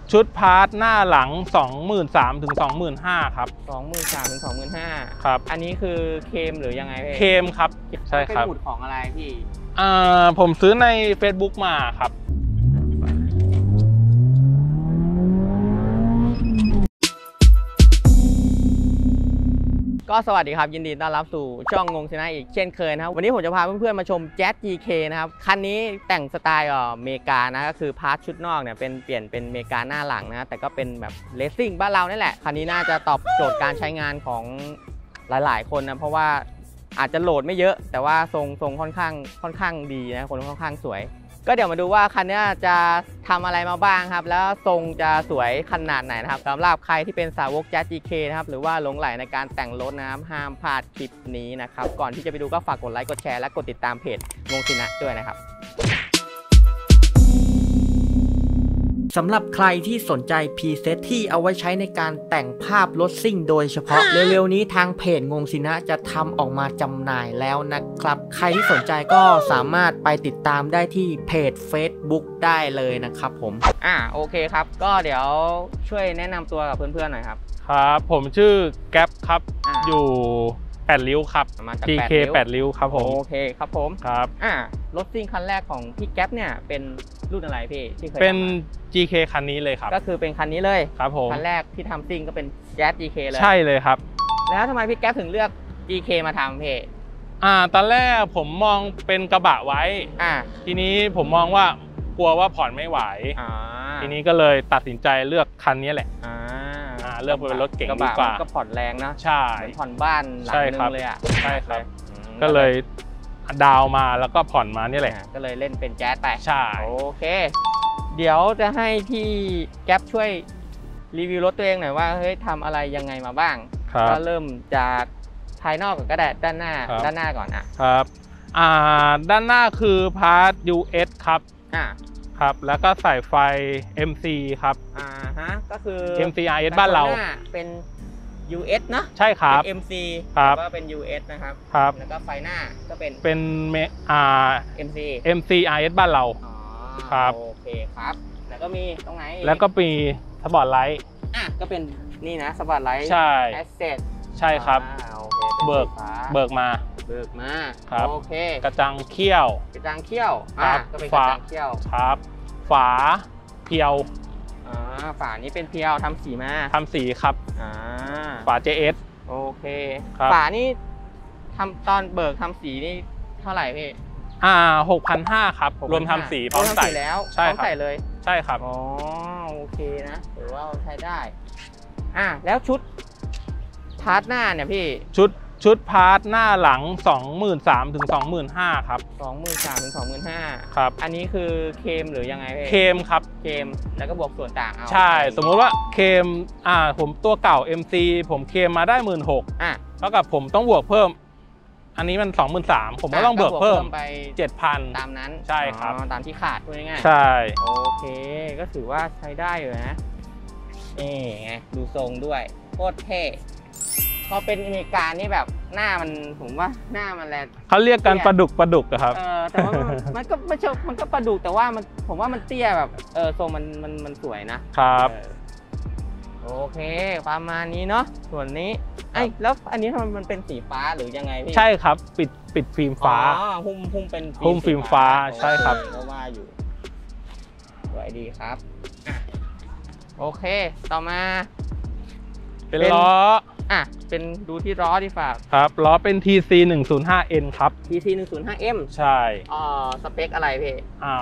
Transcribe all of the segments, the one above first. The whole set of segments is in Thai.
ชุดพาร์ทหน้าหลัง 23,000 ถึง 25,000 ครับ 23,000 ถึง 25,000 ครับอันนี้คือเคมหรือยังไงพี่เคมครับใช่ครับเป็นหมุดของอะไรพี่ผมซื้อใน Facebook มาครับก็สวัสดีครับยินดีต้อนรับสู่ช่องงงชนะอีกเช่นเคยนะครับวันนี้ผมจะพาเพื่อนๆมาชม Jazz GK นะครับคันนี้แต่งสไตล์อเมริกานะก็คือพาร์ทชุดนอกเนี่ยเปลี่ยนเป็นอเมริกาหน้าหลังนะแต่ก็เป็นแบบเลสซิ่งบ้านเรานี่แหละคันนี้น่าจะตอบโจทย์การใช้งานของหลายๆคนนะเพราะว่าอาจจะโหลดไม่เยอะแต่ว่าทรงค่อนข้างดีนะคนค่อนข้างสวยก็เดี๋ยวมาดูว่าคันนี้จะทำอะไรมาบ้างครับแล้วทรงจะสวยขนาดไหนนะครับสำหรับใครที่เป็นสาวก Jazz GK นะครับหรือว่าหลงใหลในการแต่งรถนะครับห้ามพลาดคลิปนี้นะครับก่อนที่จะไปดูก็ฝากกดไลค์กดแชร์และกดติดตามเพจงงชินะด้วยนะครับสำหรับใครที่สนใจพรีเซตที่เอาไว้ใช้ในการแต่งภาพรถซิ่งโดยเฉพาะเร็วๆนี้ทางเพจงงชินะจะทำออกมาจำหน่ายแล้วนะครับใครที่สนใจก็สามารถไปติดตามได้ที่เพจ Facebook ได้เลยนะครับผมโอเคครับก็เดี๋ยวช่วยแนะนำตัวกับเพื่อนๆหน่อยครับครับผมชื่อแก๊ปครับอยู่8 ริ้วครับ GK 8 ริ้วครับผมโอเคครับผมครับรถซิ่งคันแรกของพี่แก๊ปเนี่ยเป็นรุ่นอะไรพี่ที่เคยเป็น GK คันนี้เลยครับก็คือเป็นคันนี้เลยครับผมคันแรกที่ทำซิ่งก็เป็น Jazz GK เลยใช่เลยครับแล้วทำไมพี่แก๊ปถึงเลือก GK มาทำพี่ตอนแรกผมมองเป็นกระบะไว้ทีนี้ผมมองว่ากลัวว่าผ่อนไม่ไหวทีนี้ก็เลยตัดสินใจเลือกคันนี้แหละเลือกเป็นรถเก๋งดีกว่าก็ผ่อนแรงนะใช่ผ่อนบ้านหลังนึงเลยใช่ครับก็เลยดาวมาแล้วก็ผ่อนมานี่แหละก็เลยเล่นเป็นแจ๊สไปใช่โอเคเดี๋ยวจะให้พี่แก๊ปช่วยรีวิวรถตัวเองหน่อยว่าเฮ้ยทำอะไรยังไงมาบ้างก็เริ่มจากภายนอกก็ได้ด้านหน้าก่อนครับด้านหน้าคือพาร์ท US ครับครับแล้วก็ใส่ไฟ MC ครับก็คือ MC RS บ้านเราเป็น US นะใช่ครับ MC ครับก็เป็น US นะครับแล้วก็ไฟหน้าก็เป็น MC RS บ้านเราครับโอเคครับแล้วก็มีตรงไหนแล้วก็มีสปอร์ตไลท์ก็เป็นนี่นะสปอร์ตไลท์ใช่แอสเซทใช่ครับเบิกมาครับโอเคกระจังเขี้ยวก็เป็นกระจังเขี้ยวครับฝาเพียวฝานี้เป็นเพียวทำสีมาครับฝา JS โอเคฝานี่ทำตอนเบิกทำสีนี่เท่าไหร่พี่ 6,500 ครับรวมทำสีพร้อมใส่แล้วใช่ครับใส่เลยใช่ครับโอเคนะถือว่าใช้ได้แล้วชุดพาร์ทหน้าเนี่ยพี่ชุดพาร์ทหน้าหลัง 23,000 ถึง 25,000 ครับ 23,000 ถึง 25,000 ครับอันนี้คือเคมหรือยังไงพี่เคมครับเคมแล้วก็บวกส่วนต่างเอาใช่สมมุติว่าเคมผมตัวเก่า MC ผมเคมมาได้ 16,000 เท่ากับผมต้องบวกเพิ่มอันนี้มัน 23,000 ผมก็ต้องบวกเพิ่มไป 7,000 ตามนั้นใช่ครับตามที่ขาดพูดง่ายๆใช่โอเคก็ถือว่าใช้ได้อยู่นะไงดูทรงด้วยโคตรเท่พอเป็นอเมริกานี่แบบหน้ามันผมว่าหน้ามันแลเขาเรียกกันปลาดุกครับแต่ว่ามันก็ไม่ใช่มันก็ปลาดุกแต่ว่ามันผมว่ามันเตี้ยแบบทรงมันสวยนะครับโอเคประมาณนี้เนาะส่วนนี้แล้วอันนี้ทำไมมันเป็นสีฟ้าหรือยังไงพี่ใช่ครับปิดฟิล์มฟ้าหุ้มเป็นฟิล์มฟ้าใช่ครับก็ว่าอยู่สวยดีครับโอเคต่อมาเป็นล้อเป็นดูที่ล้อที่ฝากครับล้อเป็น TC 105N ครับ TC 105M ใช่สเปคอะไรพี่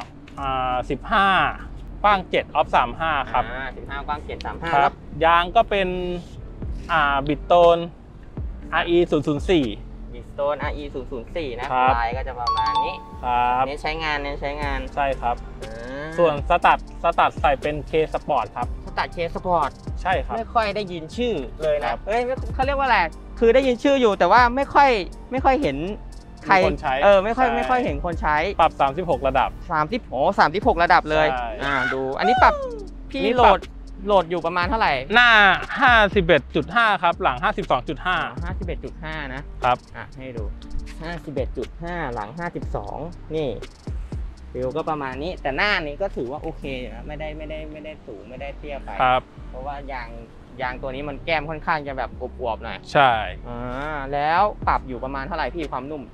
15กว้าง7ออฟ35ครับ 15กว้าง7 35 ครับยางก็เป็นบิดโตน RE 004 บิดโตน RE 004นะลายก็จะประมาณนี้ครับเน้นใช้งานใช่ครับส่วนสตัดใส่เป็น K Sport ครับสตัด K Sport ใช่ครับไม่ค่อยได้ยินชื่อเลยนะเขาเรียกว่าอะไรคือได้ยินชื่ออยู่แต่ว่าไม่ค่อยเห็นใครไม่ค่อยเห็นคนใช้ปรับ36ระดับ 36ระดับเลยดูอันนี้ปรับพี่โหลดอยู่ประมาณเท่าไหร่หน้า 51.5 ครับหลัง 51.5 นะครับให้ดู 51.5 หลัง 52นี่ฟิลก็ประมาณนี้แต่หน้านี้ก็ถือว่าโอเคนะไม่ได้สูงไม่ได้เตี้ยไปครับเพราะว่ายางตัวนี้มันแก้มค่อนข้างจะแบบอวบๆหน่อยใช่แล้วปรับอยู่ประมาณเท่าไหร่พี่ความนุ่ม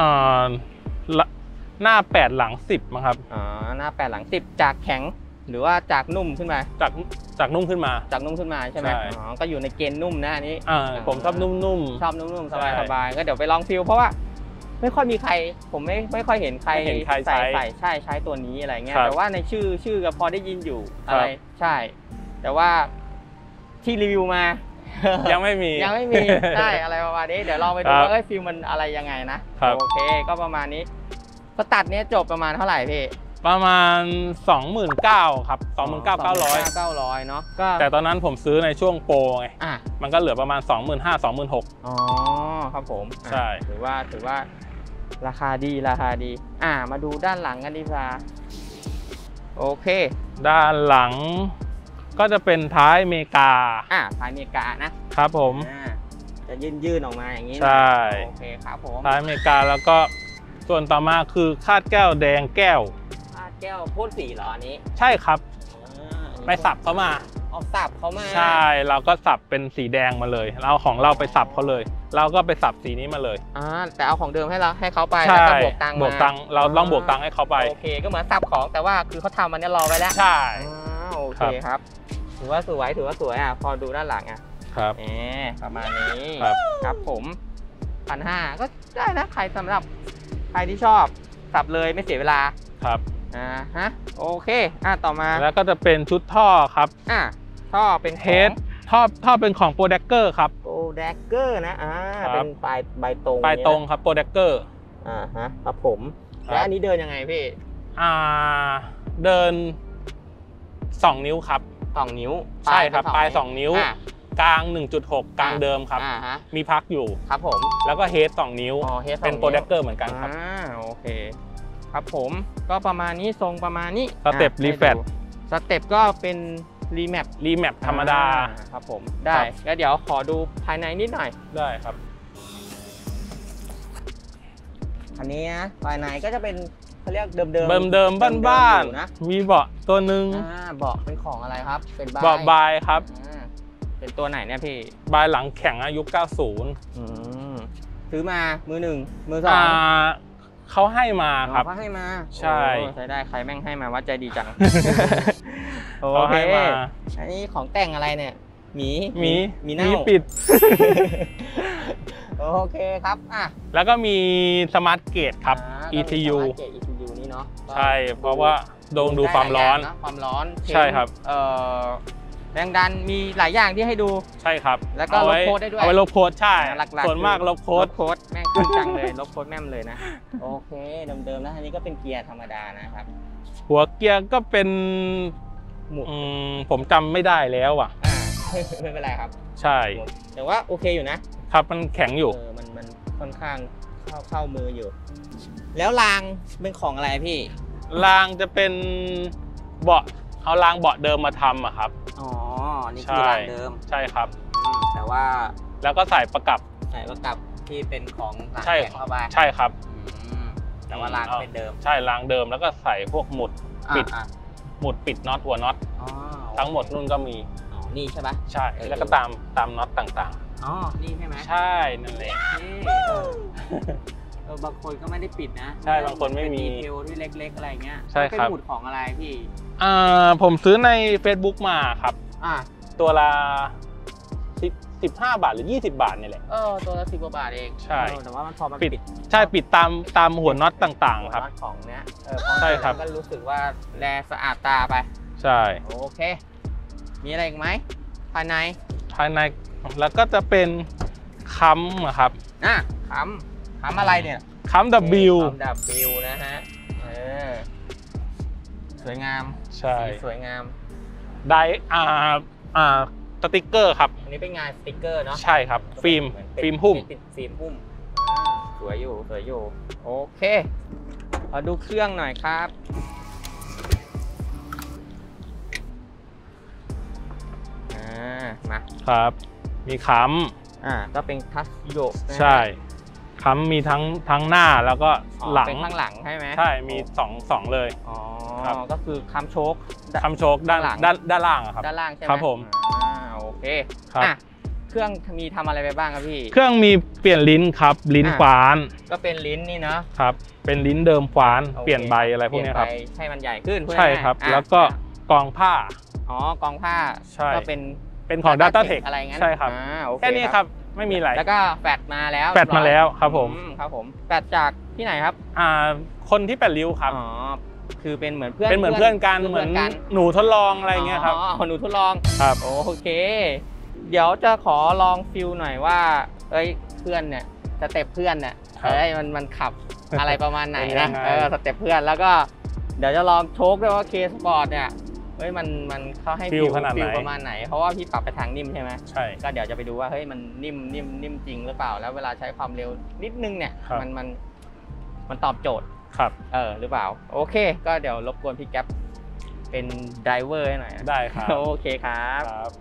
หน้า8หลัง10มั้งครับหน้า8หลัง10จากแข็งหรือว่าจากนุ่มขึ้นมาจากนุ่มขึ้นมาใช่ไหมก็อยู่ในเกณฑ์นุ่มนะอันนี้ผมชอบนุ่มสบายก็เดี๋ยวไปลองฟิลเพราะว่าไม่ค่อยมีใครผมไม่ค่อยเห็นใครใช้ตัวนี้อะไรเงี้ยแต่ว่าในชื่อก็พอได้ยินอยู่อะไรใช่แต่ว่าที่รีวิวมายังไม่มีใช่อะไรประมาณนี้เดี๋ยวลองไปดูว่าฟิลมันอะไรยังไงนะโอเคก็ประมาณนี้สตัดเนี้ยจบประมาณเท่าไหร่พี่ประมาณ 29,000 ครับ 29,900 เนาะแต่ตอนนั้นผมซื้อในช่วงโปรไงมันก็เหลือประมาณ 25,000 26,000 ครับผมใช่ถือว่าราคาดีมาดูด้านหลังกันดีกว่าโอเคด้านหลังก็จะเป็นท้ายอเมริกาท้ายอเมริกานะครับผมจะยื่นออกมาอย่างนี้ใช่โอเคครับผมท้ายอเมริกาแล้วก็ส่วนต่อมาคือคาดแก้วแดงแก้วพ่นสีเหรออันนี้ใช่ครับไปสับเขามาสับเขามาใช่เราก็สับเป็นสีแดงมาเลยเราของเราไปสับเขาเลยเราก็ไปสับสีนี้มาเลยแต่เอาของเดิมให้เขาไปแล้วก็บวกตังค์เราต้องบวกตังค์ให้เขาไปโอเคก็เหมือนสับของแต่ว่าคือเขาทำมันเนี่ยรอไว้แล้วใช่โอเคครับถือว่าสวยพอดูด้านหลังครับประมาณนี้ครับผม1,500ก็ได้นะใครที่ชอบสับเลยไม่เสียเวลาครับโอเคต่อมาแล้วก็จะเป็นชุดท่อครับท่อเป็นเฮดท่อเป็นของโปรแดกเกอร์ครับโปรแดกเกอร์นะเป็นปลายตรงครับโปรแดกเกอร์ครับผมแล้วอันนี้เดินยังไงพี่เดิน2 นิ้วครับ 2 นิ้วใช่ครับปลาย2 นิ้วกลาง 1.6 กลางเดิมครับมีพักอยู่ครับผมแล้วก็เฮด2 นิ้วเป็นโปรแดกเกอร์เหมือนกันครับโอเคครับผมก็ประมาณนี้ทรงประมาณนี้สเต็ปรีแฟตสเต็ปก็เป็นรีแมปธรรมดาครับผมได้แล้วเดี๋ยวขอดูภายในนิดหน่อยได้ครับอันนี้นะภายในก็จะเป็นเขาเรียกเดิมบ้านๆนะมีเบาะตัวหนึ่งเบาะเป็นของอะไรครับเป็นเบาะบายครับเป็นตัวไหนเนี่ยพี่บายหลังแข็งอายุ90 ซื้อมามือ1มือ2 เขาให้มาครับเขาให้มาใช่ได้ใครแม่งให้มาว่าใจดีจังโอเคอันนี้ของแต่งอะไรเนี่ยหมีเน่าปิดโอเคครับแล้วก็มีสมาร์ทเกตครับ ECU นี่เนาะใช่เพราะว่าดูความร้อนใช่ครับแรงดันมีหลายอย่างที่ให้ดูใช่ครับแล้วก็ลบโค้ดได้ด้วยเอาไว้ลบโค้ดใช่ส่วนมากลบโค้ดแม่งขึ้นจังเลยลบโค้ดแม่มเลยนะโอเคเดิมๆนะอันนี้ก็เป็นเกียร์ธรรมดานะครับหัวเกียร์ก็เป็นผมจำไม่ได้แล้วไม่เป็นไรครับใช่แต่ว่าโอเคอยู่นะครับมันแข็งอยู่มันค่อนข้างเข้ามืออยู่แล้วรางเป็นของอะไรพี่รางจะเป็นเบาะเอารางเบาะเดิมมาทำครับนี่คือรางเดิมใช่ครับแต่ว่าแล้วก็ใส่ประกับที่เป็นของหลังแข็งเข้าไปใช่ครับแต่ว่ารางเป็นเดิมใช่รางเดิมแล้วก็ใส่พวกหมุดปิดน็อตหัวน็อตทั้งหมดนุ่นก็มีนี่ใช่ปะใช่แล้วก็ตามน็อตต่างๆนี่ใช่ไหมใช่นั่นแหละบางคนก็ไม่ได้ปิดนะใช่บางคนไม่มีดีเทลที่เล็กๆอะไรเงี้ยใช่ครับเป็นหมุดของอะไรพี่ผมซื้อใน Facebook มาครับตัวละ15 บาทหรือ20 บาทนี่แหละตัวละ10 กว่าบาทเองใช่แต่ว่ามันพอมันปิดใช่ปิดตามหัวน็อตต่างๆครับของเนี้ยใช่ครับก็รู้สึกว่าแลสะอาดตาไปใช่โอเคมีอะไรอีกไหมภายในแล้วก็จะเป็นค้ำครับค้ำอะไรเนี่ยค้ำ W นะฮะสวยงามใช่สวยงามได้สติ๊กเกอร์ครับอันนี้เป็นงานสติ๊กเกอร์เนาะใช่ครับฟิล์มหุ้มสวยอยู่โอเคมาดูเครื่องหน่อยครับมาครับมีค้ำก็เป็นคัสโยกใช่ค้ำมีทั้งหน้าแล้วก็หลังเป็นข้างหลังใช่ไหมใช่มี2เลยอ๋อครับก็คือค้ำโชคด้านล่างครับด้านล่างใช่ไหมครับผมโอเคครับเครื่องมีทำอะไรไปบ้างครับพี่เครื่องมีเปลี่ยนลิ้นครับลิ้นขวานก็เป็นลิ้นนี่เนาะครับเป็นลิ้นเดิมขวานเปลี่ยนใบอะไรพวกนี้ครับให้มันใหญ่ขึ้นใช่ครับแล้วก็กองผ้าอ๋อกองผ้าก็เป็นของ DataTech อะไรงั้นใช่ครับแค่นี้ครับไม่มีอะไรแล้วก็แฟดมาแล้วครับผมแฟดจากที่ไหนครับคนที่8 ริ้วครับอ๋อคือเป็นเหมือนเพื่อนกันเหมือนหนูทดลองอะไรเงี้ยครับอ๋อหนูทดลองครับโอเคเดี๋ยวจะขอลองฟิลหน่อยว่าเพื่อนเนี่ยสเต็ปเพื่อนเนี่ยมันขับอะไรประมาณไหนนะสเต็ปเพื่อนแล้วก็เดี๋ยวจะลองโชคด้วยว่าเคสปอร์ตเนี่ยมันเขาให้ฟิลประมาณไหนเพราะว่าพี่ปรับไปทางนิ่มใช่ไหมใช่ก็เดี๋ยวจะไปดูว่ามันนิ่มจริงหรือเปล่าแล้วเวลาใช้ความเร็วนิดนึงเนี่ยมันตอบโจทย์ครับหรือเปล่าโอเคก็เดี๋ยวรบกวนพี่แก๊ปเป็นไดเวอร์ให้หน่อยได้ครับโอเคครับ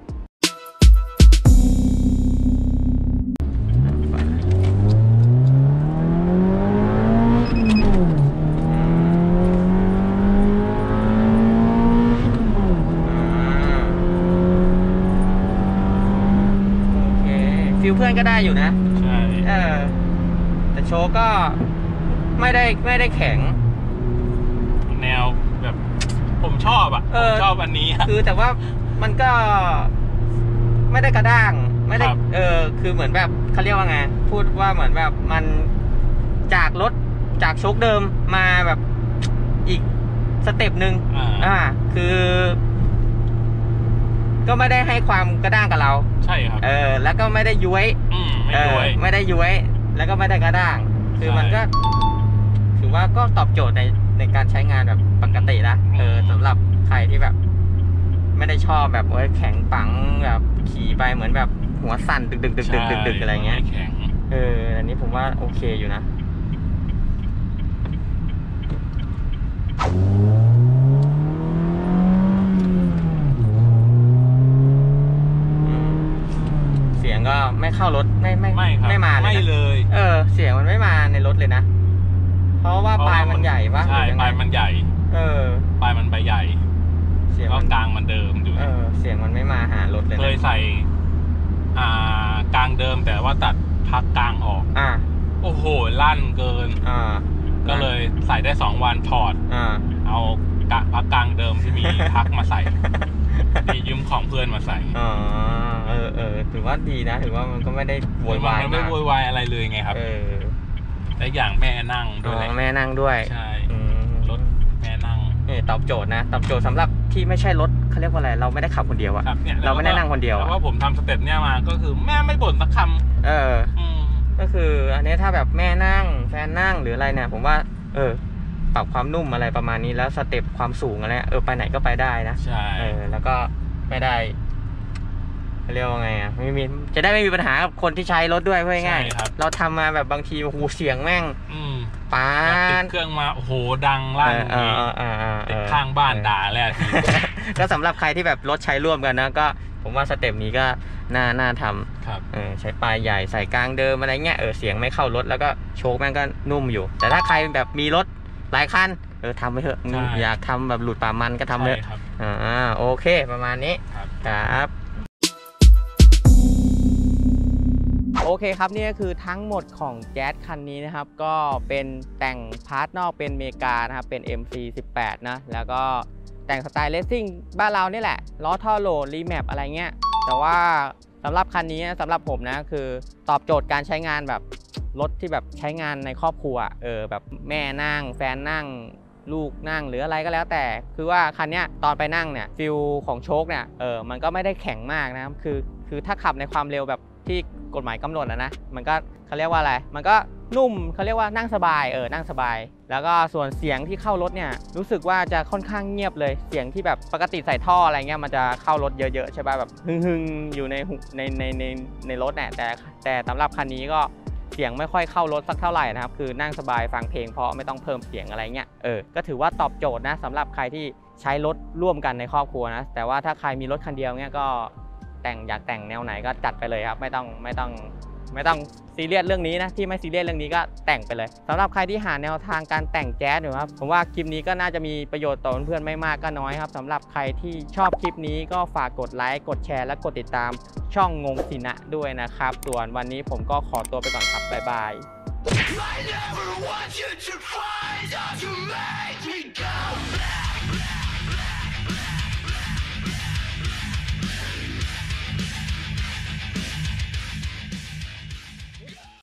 ฟิลเพื่อนก็ได้อยู่นะใช่แต่โชว์ก็ไม่ได้แข็งแนวแบบผมชอบผมชอบอันนี้คือแต่ว่ามันก็ไม่ได้กระด้างไม่ได้คือเหมือนแบบเขาเรียกว่าไงพูดว่าเหมือนแบบมันจากโชคเดิมมาแบบอีกสเต็ปหนึ่งคือก็ไม่ได้ให้ความกระด้างกับเราใช่ครับแล้วก็ไม่ได้ย้วยไม่ได้ย้วยแล้วก็ไม่ได้กระด้างคือมันก็ถือว่าก็ตอบโจทย์ในการใช้งานแบบปกตินะสำหรับใครที่แบบไม่ได้ชอบแบบแข็งปังแบบขี่ไปเหมือนแบบหัวสั่นดึกอะไรเงี้ยอันนี้ผมว่าโอเคอยู่นะเสียงก็ไม่เข้ารถไม่มาเลยเสียงมันไม่มาในรถเลยนะเพราะว่าปลายมันใหญ่ปะใช่ปลายมันใหญ่ปลายมันใบใหญ่เสียงกลางมันเดิมอยู่เสียงมันไม่มาหารถเลยเคยใส่กลางเดิมแต่ว่าตัดพักกลางออกโอ้โหลั่นเกินก็เลยใส่ได้2 วันถอดเอาพักกลางเดิมที่มีพักมาใส่ที่ยืมของเพื่อนมาใส่ถือว่าดีนะถือว่ามันก็ไม่ได้โวยวายมันไม่โวยวายอะไรเลยไงครับและอย่างแม่นั่งด้วยแม่นั่งด้วยใช่รถแม่นั่งตอบโจทย์นะตอบโจทย์สำหรับที่ไม่ใช่รถเขาเรียกว่าอะไรเราไม่ได้ขับคนเดียวอะเราไม่ได้นั่งคนเดียวเพราะว่าผมทำสเต็ปเนี่ยมาก็คือแม่ไม่บ่นสักคำก็คืออันนี้ถ้าแบบแม่นั่งแฟนนั่งหรืออะไรเนี่ยผมว่าปรับความนุ่มอะไรประมาณนี้แล้วสเต็ปความสูงอะไรไปไหนก็ไปได้นะใช่แล้วก็ไม่ได้เรียกว่าไงจะได้ไม่มีปัญหากับคนที่ใช้รถด้วยเพื่อง่ายเราทำมาแบบบางทีหูเสียงแม่งป้าติดเครื่องมาโอ้โหดังลั่นติดข้างบ้านด่าแล้วก็สำหรับใครที่แบบรถใช้ร่วมกันนะก็ผมว่าสเต็ปนี้ก็น่าทำใช้ปลายใหญ่ใส่กลางเดิมอะไรเงี้ยเสียงไม่เข้ารถแล้วก็โชคแม่งก็นุ่มอยู่แต่ถ้าใครแบบมีรถหลายคันทำไปเถอะอยากทำแบบหลุดป่ามันก็ทำเถอะโอเคประมาณนี้ครับโอเคครับนี่ก็คือทั้งหมดของแจ๊สคันนี้นะครับก็เป็นแต่งพาร์ทนอกเป็นเมกานะครับเป็น MC18 นะแล้วก็แต่งสไตล์เลสซิ่งบ้านเรานี่แหละล้อท่อโหลดรีแมปอะไรเงี้ยแต่ว่าสำหรับคันนี้สำหรับผมนะคือตอบโจทย์การใช้งานแบบรถที่แบบใช้งานในครอบครัวแบบแม่นั่งแฟนนั่งลูกนั่งหรืออะไรก็แล้วแต่คือว่าคันนี้ตอนไปนั่งเนี่ยฟิลของโชคเนี่ยมันก็ไม่ได้แข็งมากนะครับคือถ้าขับในความเร็วแบบที่กฎหมายกำหนดนะมันก็เขาเรียกว่าอะไรมันก็นุ่มเขาเรียกว่านั่งสบายนั่งสบายแล้วก็ส่วนเสียงที่เข้ารถเนี่ยรู้สึกว่าจะค่อนข้างเงียบเลยเสียงที่แบบปกติใส่ท่ออะไรเงี้ยมันจะเข้ารถเยอะๆใช่ป่ะแบบฮึ่งๆอยู่ในรถเนี่ยแต่สำหรับคันนี้ก็เสียงไม่ค่อยเข้ารถสักเท่าไหร่นะครับคือนั่งสบายฟังเพลงเพราะไม่ต้องเพิ่มเสียงอะไรเงี้ยก็ถือว่าตอบโจทย์นะสำหรับใครที่ใช้รถร่วมกันในครอบครัวนะแต่ว่าถ้าใครมีรถคันเดียวเนี่ยก็อยากแต่งแนวไหนก็จัดไปเลยครับไม่ต้องไม่ต้องซีเรียสเรื่องนี้นะที่ไม่ซีเรียสเรื่องนี้ก็แต่งไปเลยสำหรับใครที่หาแนวทางการแต่งแจ๊สอยู่ครับผมว่าคลิปนี้ก็น่าจะมีประโยชน์ต่อเพื่อนๆไม่มากก็น้อยครับสำหรับใครที่ชอบคลิปนี้ก็ฝากกดไลค์กดแชร์และกดติดตามช่องงงศินะด้วยนะครับส่วนวันนี้ผมก็ขอตัวไปก่อนครับบ๊ายบาย